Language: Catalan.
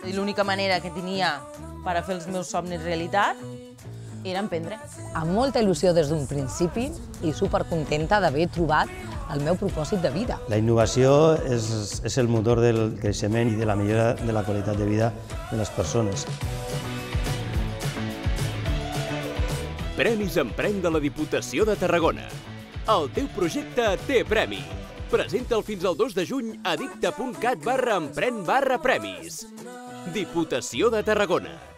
I l'única manera que tenia per a fer els meus somnis realitat era emprendre. Amb molta il·lusió des d'un principi i supercontenta d'haver trobat el meu propòsit de vida. La innovació és el motor del creixement i de la millora de la qualitat de vida de les persones. Premis Emprèn de la Diputació de Tarragona. El teu projecte té premi. Presenta'l fins al 2 de juny a dicta.cat/empren/premis. Diputació de Tarragona.